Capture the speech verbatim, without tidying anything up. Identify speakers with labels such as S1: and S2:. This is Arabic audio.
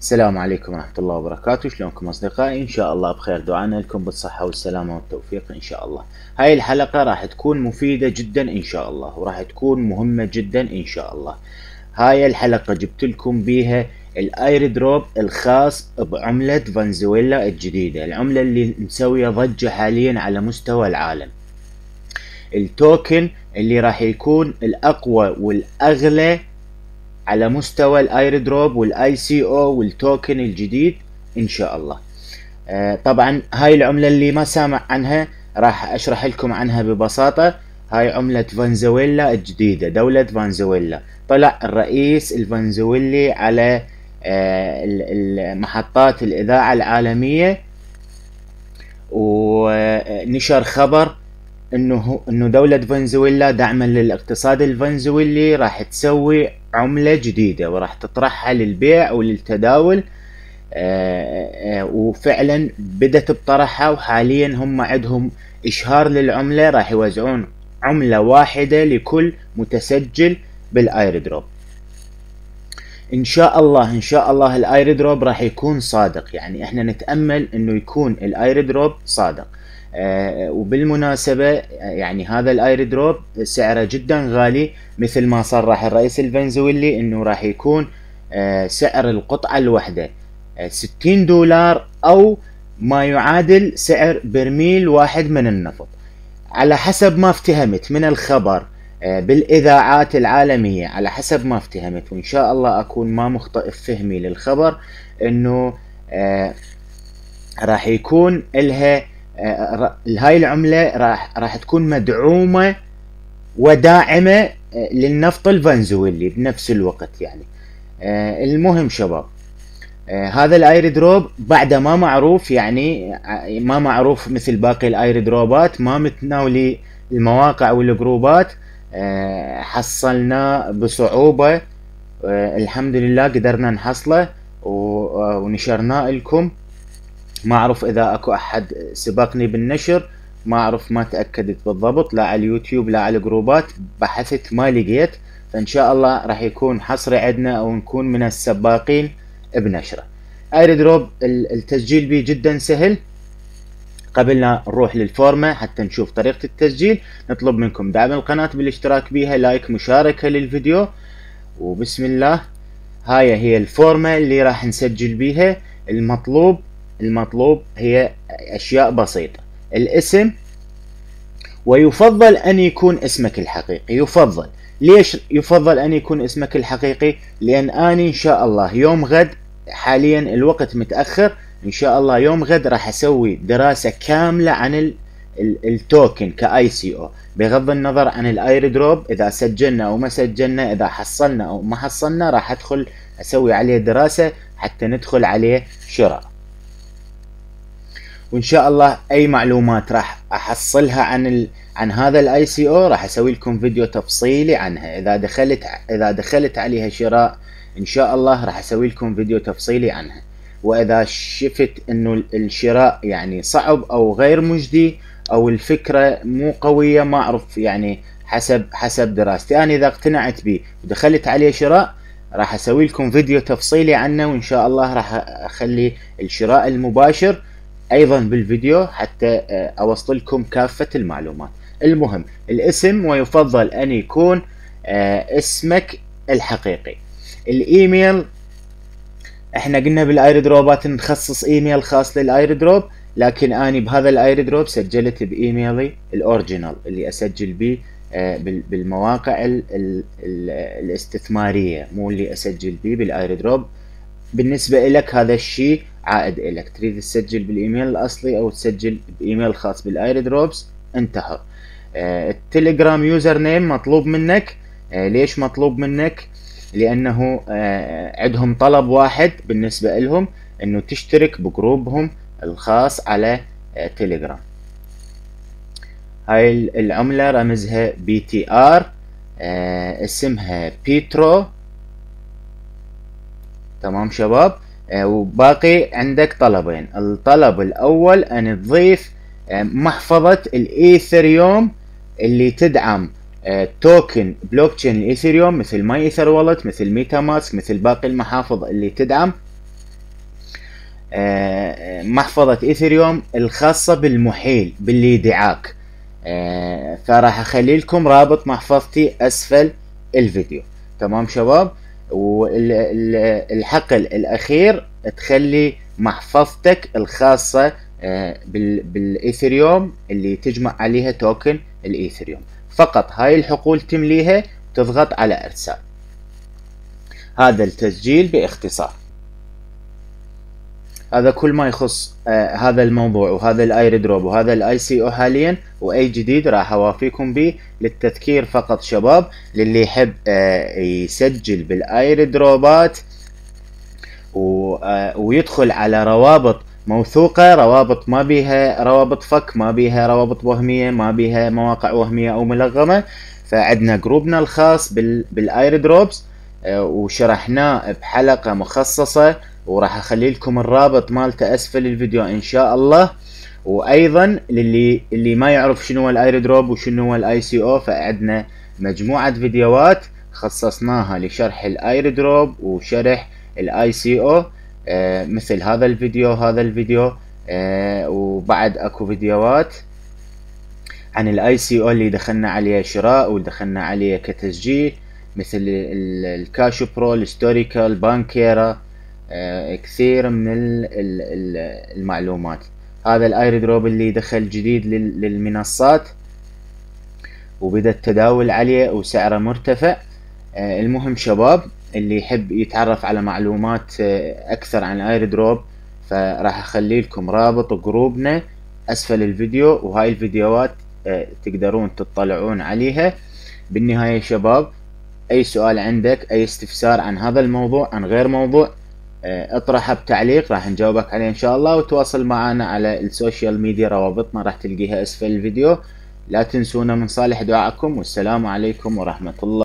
S1: السلام عليكم ورحمة الله وبركاته. شلونكم أصدقائي؟ إن شاء الله بخير، دعانا لكم بالصحة والسلامة والتوفيق إن شاء الله. هاي الحلقة راح تكون مفيدة جدا إن شاء الله، وراح تكون مهمة جدا إن شاء الله. هاي الحلقة جبت لكم بيها الاير دروب الخاص بعملة فنزويلا الجديدة، العملة اللي مسوية ضجة حاليا على مستوى العالم. التوكن اللي راح يكون الأقوى والأغلى على مستوى الاير دروب والاي سي او والتوكن الجديد ان شاء الله. آه طبعا هاي العملة اللي ما سامع عنها راح اشرح لكم عنها ببساطة. هاي عملة فنزويلا الجديدة، دولة فنزويلا. طلع الرئيس الفنزويلي على آه محطات الاذاعة العالمية ونشر خبر انه انه دولة فنزويلا دعما للاقتصاد الفنزويلي راح تسوي عملة جديدة وراح تطرحها للبيع وللتداول. آآ آآ وفعلا بدت بطرحها، وحاليا هم عندهم اشهار للعملة، راح يوزعون عملة واحدة لكل متسجل بالاير دروب. ان شاء الله ان شاء الله الاير دروب راح يكون صادق، يعني احنا نتأمل انه يكون الاير دروب صادق. آه وبالمناسبة يعني هذا الاير دروب سعره جدا غالي، مثل ما صرح الرئيس الفنزويلي انه راح يكون آه سعر القطعة الواحدة آه ستين دولار او ما يعادل سعر برميل واحد من النفط، على حسب ما افتهمت من الخبر آه بالاذاعات العالمية، على حسب ما افتهمت، وان شاء الله اكون ما مخطئ في فهمي للخبر، انه آه راح يكون لها آه هاي العملة راح راح تكون مدعومة وداعمة آه للنفط الفنزويلي بنفس الوقت. يعني آه المهم شباب، آه هذا الاير دروب بعد ما معروف، يعني ما معروف مثل باقي الاير دروبات، ما متناولي المواقع والجروبات. آه حصلنا بصعوبة، آه الحمد لله قدرنا نحصله ونشرناه لكم. ما اعرف اذا اكو احد سبقني بالنشر، ما اعرف، ما تأكدت بالضبط، لا على اليوتيوب لا على الجروبات، بحثت ما لقيت. فان شاء الله راح يكون حصري عندنا او نكون من السباقين بنشره. اير دروب التسجيل به جدا سهل. قبل لا نروح للفورمة حتى نشوف طريقة التسجيل، نطلب منكم دعم القناة بالاشتراك بها، لايك، مشاركة للفيديو، وبسم الله. هاي هي الفورمة اللي راح نسجل بيها. المطلوب المطلوب هي اشياء بسيطة: الاسم، ويفضل ان يكون اسمك الحقيقي. يفضل، ليش يفضل ان يكون اسمك الحقيقي؟ لان اني ان شاء الله يوم غد، حاليا الوقت متأخر، ان شاء الله يوم غد راح اسوي دراسة كاملة عن ال التوكن كاي سي او، بغض النظر عن الاير دروب، اذا سجلنا او ما سجلنا، اذا حصلنا او ما حصلنا، راح ادخل اسوي عليه دراسة حتى ندخل عليه شراء. وان شاء الله اي معلومات راح احصلها عن ال... عن هذا الاي سي او راح اسوي لكم فيديو تفصيلي عنها. اذا دخلت اذا دخلت عليها شراء ان شاء الله راح اسوي لكم فيديو تفصيلي عنها. واذا شفت انه الشراء يعني صعب او غير مجدي او الفكرة مو قوية، ما اعرف، يعني حسب حسب دراستي، انا اذا اقتنعت به ودخلت عليه شراء راح اسوي لكم فيديو تفصيلي عنه، وان شاء الله راح اخلي الشراء المباشر ايضا بالفيديو حتى اوصل لكم كافة المعلومات. المهم الاسم، ويفضل ان يكون اسمك الحقيقي. الايميل، احنا قلنا بالاير دروبات نخصص ايميل خاص للاير دروب، لكن اني بهذا الاير دروب سجلت بايميلي الاوريجينال اللي اسجل به بالمواقع ال ال ال الاستثمارية، مو اللي اسجل به بالاير دروب. بالنسبة لك هذا الشيء عائد لك، تريد تسجل بالايميل الاصلي او تسجل بايميل خاص بالاير دروبس، انت حر. آه التليجرام يوزر نيم مطلوب منك. آه ليش مطلوب منك؟ لانه آه عندهم طلب واحد بالنسبة لهم، انه تشترك بجروبهم الخاص على آه تليجرام. هاي العملة رمزها بي تي ار، آه اسمها بيترو. تمام شباب. آه وباقي عندك طلبين. الطلب الاول ان تضيف آه محفظة الايثريوم اللي تدعم آه توكن بلوك تشين الايثريوم، مثل ماي ايثر والت، مثل ميتا ماسك، مثل باقي المحافظ اللي تدعم محفظة ايثيريوم الخاصة بالمحيل باللي دعاك. فراح اخلي لكم رابط محفظتي اسفل الفيديو. تمام شباب؟ والحقل الاخير تخلي محفظتك الخاصة بالايثيريوم اللي تجمع عليها توكن الايثيريوم. فقط هاي الحقول تمليها، تضغط على ارسال. هذا التسجيل باختصار. هذا كل ما يخص آه هذا الموضوع وهذا الاير دروب وهذا الاي سي او حاليا، واي جديد راح اوافيكم به. للتذكير فقط شباب، للي يحب آه يسجل بالاير دروبات و آه ويدخل على روابط موثوقة، روابط ما بيها روابط فك، ما بيها روابط وهمية، ما بيها مواقع وهمية او ملغمة، فعندنا جروبنا الخاص بال بالاير دروبس آه وشرحناه بحلقة مخصصة، وراح اخلي لكم الرابط مالته اسفل الفيديو ان شاء الله. وايضا للي اللي ما يعرف شنو هو الاير دروب وشنو هو الاي سي او، فعندنا مجموعة فيديوهات خصصناها لشرح الاير دروب وشرح الاي سي او، آه مثل هذا الفيديو هذا الفيديو آه وبعد اكو فيديوهات عن الاي سي او اللي دخلنا عليه شراء ودخلنا عليه كتسجيل، مثل الكاش برو، الهيستوريكال، بانكيرا، آه كثير من ال ال ال المعلومات. هذا الاير دروب اللي دخل جديد للمنصات وبدأ التداول عليه وسعره مرتفع. آه المهم شباب، اللي يحب يتعرف على معلومات آه اكثر عن الاير دروب، فراح اخلي لكم رابط جروبنا اسفل الفيديو، وهاي الفيديوهات آه تقدرون تطلعون عليها. بالنهاية شباب، اي سؤال عندك، اي استفسار عن هذا الموضوع عن غير موضوع، اطرحها بتعليق راح نجاوبك عليه ان شاء الله. وتواصل معنا على السوشيال ميديا، روابطنا راح تلقيها اسفل الفيديو. لا تنسونا من صالح دعائكم، والسلام عليكم ورحمة الله.